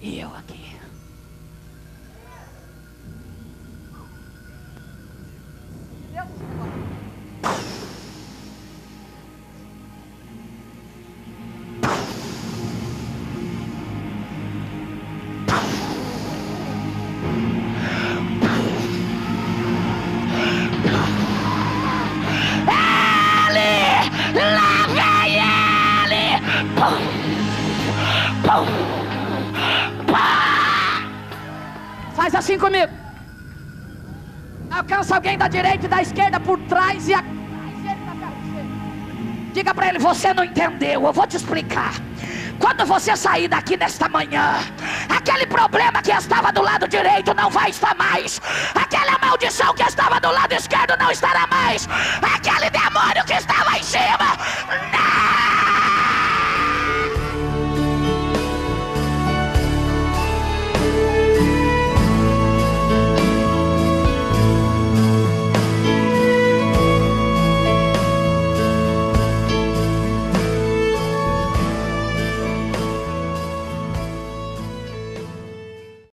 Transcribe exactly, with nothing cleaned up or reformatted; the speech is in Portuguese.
E eu aqui. Lá vem ele! Pum, pum, pá. Faz assim comigo. Alcança alguém da direita e da esquerda por trás e a... Diga para ele: você não entendeu, eu vou te explicar. Quando você sair daqui nesta manhã, aquele problema que estava do lado direito não vai estar mais. Aquela maldição que estava do lado esquerdo não estará mais. Aquele demônio que estava em cima